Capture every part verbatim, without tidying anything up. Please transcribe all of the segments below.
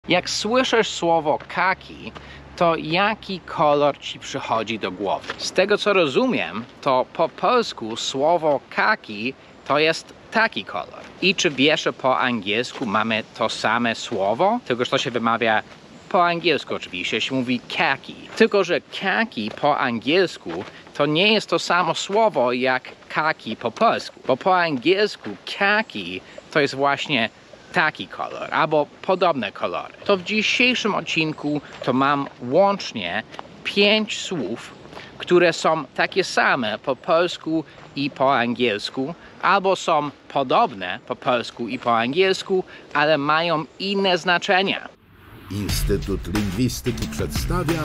Jak słyszysz słowo kaki, to jaki kolor ci przychodzi do głowy? Z tego co rozumiem, to po polsku słowo kaki to jest taki kolor. I czy wiesz, że po angielsku mamy to same słowo? Tylko że to się wymawia po angielsku oczywiście, się mówi khaki. Tylko że khaki po angielsku to nie jest to samo słowo jak kaki po polsku. Bo po angielsku khaki to jest właśnie taki kolor, albo podobne kolory. To w dzisiejszym odcinku to mam łącznie pięć słów, które są takie same po polsku i po angielsku, albo są podobne po polsku i po angielsku, ale mają inne znaczenia. Instytut Lingwistyki przedstawia...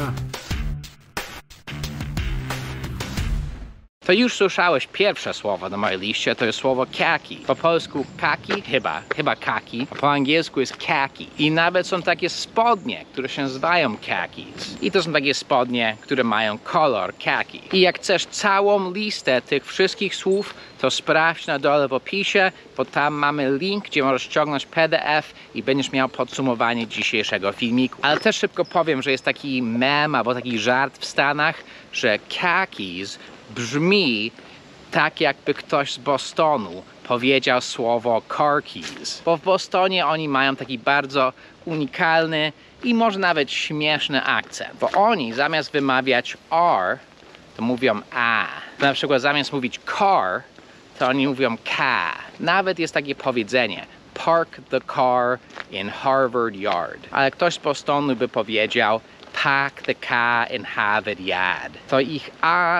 To już słyszałeś pierwsze słowo na mojej liście, to jest słowo khaki. Po polsku kaki, chyba, chyba kaki, a po angielsku jest khaki. I nawet są takie spodnie, które się nazywają khakis. I to są takie spodnie, które mają kolor khaki. I jak chcesz całą listę tych wszystkich słów, to sprawdź na dole w opisie, bo tam mamy link, gdzie możesz ściągnąć P D F i będziesz miał podsumowanie dzisiejszego filmiku. Ale też szybko powiem, że jest taki mem albo taki żart w Stanach, że khakis brzmi tak, jakby ktoś z Bostonu powiedział słowo car keys. Bo w Bostonie oni mają taki bardzo unikalny i może nawet śmieszny akcent. Bo oni zamiast wymawiać R, to mówią A. Na przykład zamiast mówić car, to oni mówią K. Nawet jest takie powiedzenie: park the car in Harvard Yard. Ale ktoś z Bostonu by powiedział park the car in Harvard Yard. To ich A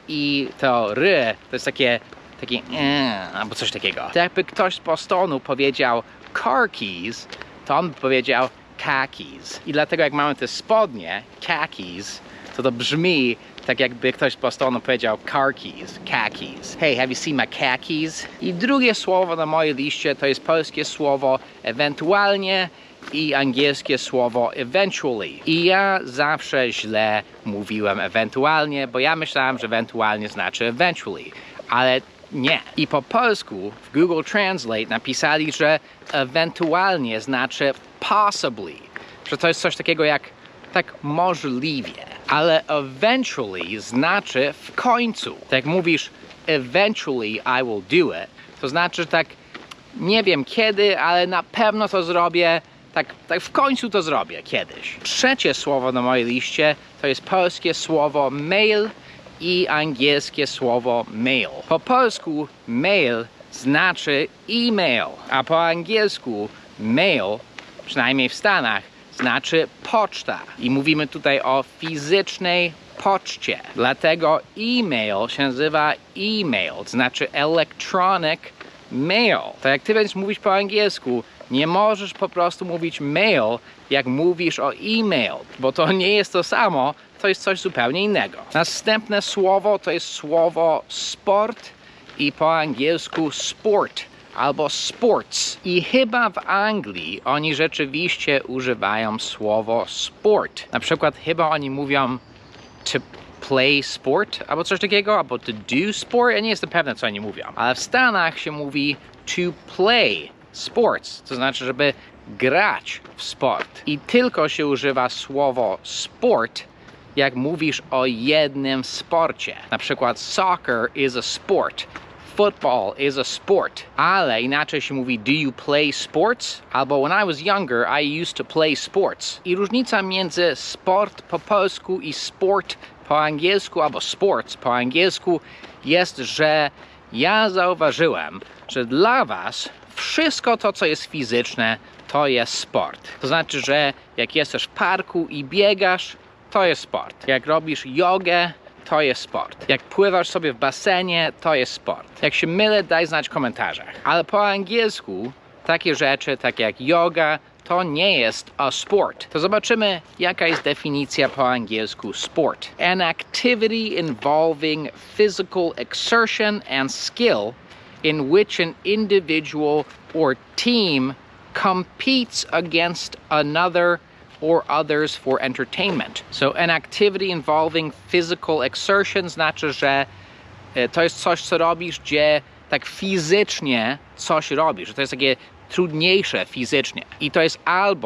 i to R to jest takie, takie e, albo coś takiego. To jakby ktoś z Bostonu powiedział car keys, to on by powiedział khakis. I dlatego jak mamy te spodnie, khakis, to to brzmi tak jakby ktoś z Bostonu powiedział car keys, khakis. Hey, have you seen my khakis? I drugie słowo na mojej liście to jest polskie słowo ewentualnie i angielskie słowo eventually. I ja zawsze źle mówiłem ewentualnie, bo ja myślałem, że ewentualnie znaczy eventually, ale nie. I po polsku w Google Translate napisali, że ewentualnie znaczy possibly, że to jest coś takiego jak tak możliwie. Ale eventually znaczy w końcu. Tak jak mówisz eventually I will do it, to znaczy, że tak nie wiem kiedy, ale na pewno to zrobię. Tak, tak w końcu to zrobię kiedyś. Trzecie słowo na mojej liście to jest polskie słowo mail i angielskie słowo mail. Po polsku mail znaczy e-mail, a po angielsku mail, przynajmniej w Stanach, znaczy poczta. I mówimy tutaj o fizycznej poczcie. Dlatego e-mail się nazywa e-mail, to znaczy electronic mail. To jak ty będziesz mówić po angielsku, nie możesz po prostu mówić mail, jak mówisz o e-mail, bo to nie jest to samo, to jest coś zupełnie innego. Następne słowo to jest słowo sport i po angielsku sport albo sports. I chyba w Anglii oni rzeczywiście używają słowo sport. Na przykład chyba oni mówią to play sport albo coś takiego, albo to do sport. Ja nie jestem pewny, co oni mówią. Ale w Stanach się mówi to play sports, to znaczy, żeby grać w sport. I tylko się używa słowo sport, jak mówisz o jednym sporcie. Na przykład soccer is a sport, football is a sport. Ale inaczej się mówi do you play sports? Albo when I was younger, I used to play sports. I różnica między sport po polsku i sport po angielsku, albo sports po angielsku jest, że ja zauważyłem, że dla was wszystko to, co jest fizyczne, to jest sport. To znaczy, że jak jesteś w parku i biegasz, to jest sport. Jak robisz jogę, to jest sport. Jak pływasz sobie w basenie, to jest sport. Jak się mylę, daj znać w komentarzach. Ale po angielsku takie rzeczy, tak jak yoga, to nie jest a sport. To zobaczymy, jaka jest definicja po angielsku sport. An activity involving physical exertion and skill in which an individual or team competes against another or others for entertainment. So an activity involving physical exertion znaczy, że to jest coś, co robisz, gdzie tak fizycznie coś robisz, że to jest takie trudniejsze fizycznie. I to jest albo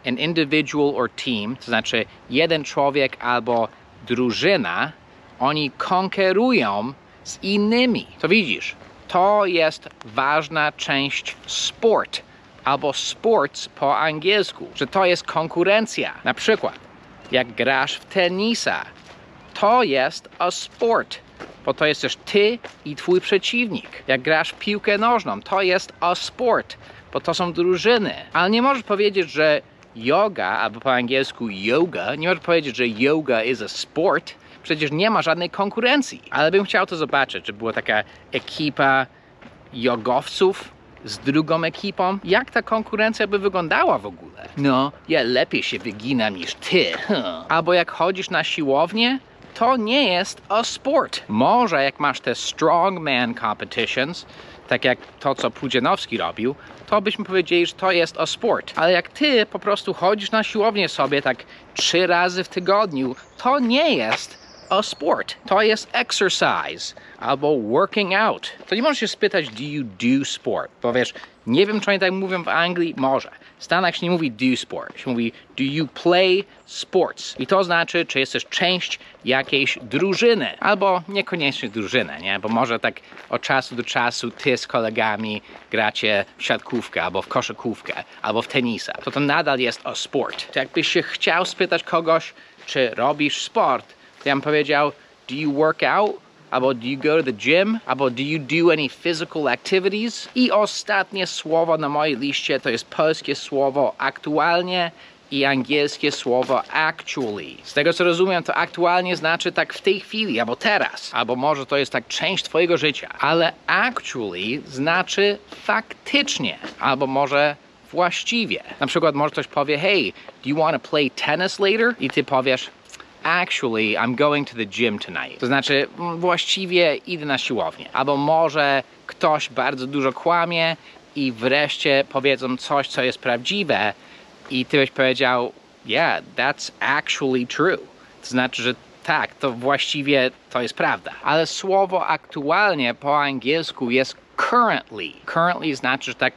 an individual or team, to znaczy jeden człowiek albo drużyna, oni konkurują z innymi. To widzisz, to jest ważna część sport, albo sports po angielsku, że to jest konkurencja. Na przykład, jak grasz w tenisa, to jest a sport, bo to jest też ty i twój przeciwnik. Jak grasz w piłkę nożną, to jest a sport, bo to są drużyny. Ale nie możesz powiedzieć, że yoga, albo po angielsku yoga, nie możesz powiedzieć, że yoga is a sport, przecież nie ma żadnej konkurencji. Ale bym chciał to zobaczyć, że była taka ekipa jogowców z drugą ekipą. Jak ta konkurencja by wyglądała w ogóle? No, ja lepiej się wyginam niż ty. Huh. Albo jak chodzisz na siłownię, to nie jest a sport. Może jak masz te strongman competitions, tak jak to, co Pudzianowski robił, to byśmy powiedzieli, że to jest a sport. Ale jak ty po prostu chodzisz na siłownię sobie tak trzy razy w tygodniu, to nie jest a sport. To jest exercise albo working out. To nie możesz się spytać, do you do sport? Bo wiesz, nie wiem, czy oni tak mówią w Anglii, może. W Stanach się nie mówi do sport, się mówi do you play sports. I to znaczy, czy jesteś część jakiejś drużyny, albo niekoniecznie drużyny, nie? Bo może tak od czasu do czasu ty z kolegami gracie w siatkówkę, albo w koszykówkę, albo w tenisa. To to nadal jest a sport. To jakbyś się chciał spytać kogoś, czy robisz sport, to ja bym powiedział, do you work out? Albo do you go to the gym? Albo do you do any physical activities? I ostatnie słowo na mojej liście to jest polskie słowo aktualnie i angielskie słowo actually. Z tego co rozumiem, to aktualnie znaczy tak w tej chwili, albo teraz, albo może to jest tak część twojego życia. Ale actually znaczy faktycznie, albo może właściwie. Na przykład może ktoś powie, hey, do you want to play tennis later? I ty powiesz, actually, I'm going to the gym tonight. To znaczy, właściwie idę na siłownię. Albo może ktoś bardzo dużo kłamie i wreszcie powiedzą coś, co jest prawdziwe i ty byś powiedział, yeah, that's actually true. To znaczy, że tak, to właściwie to jest prawda. Ale słowo aktualnie po angielsku jest currently. Currently znaczy, że tak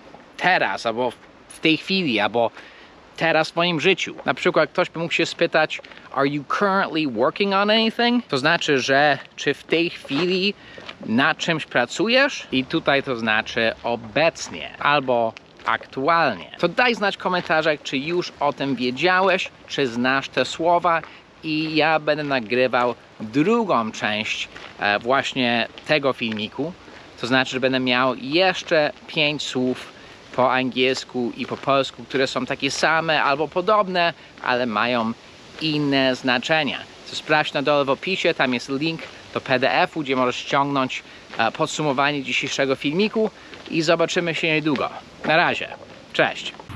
teraz, albo w tej chwili, albo teraz w moim życiu. Na przykład ktoś by mógł się spytać, are you currently working on anything? To znaczy, że czy w tej chwili nad czymś pracujesz? I tutaj to znaczy obecnie albo aktualnie. To daj znać w komentarzach, czy już o tym wiedziałeś, czy znasz te słowa i ja będę nagrywał drugą część e, właśnie tego filmiku. To znaczy, że będę miał jeszcze pięć słów po angielsku i po polsku, które są takie same albo podobne, ale mają inne znaczenia. To sprawdź na dole w opisie, tam jest link do P D F u, gdzie możesz ściągnąć e, podsumowanie dzisiejszego filmiku i zobaczymy się niedługo. Na razie, cześć!